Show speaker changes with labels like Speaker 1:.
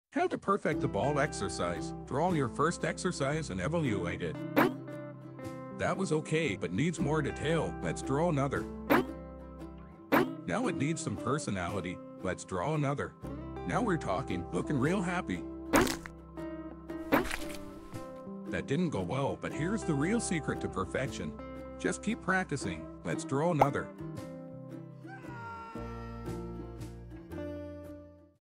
Speaker 1: How to perfect the ball exercise. Draw your first exercise and evaluate it. That was okay, but needs more detail. Let's draw another. Now it needs some personality. Let's draw another. Now we're talking, looking real happy. That didn't go well, but here's the real secret to perfection. Just keep practicing. Let's draw another.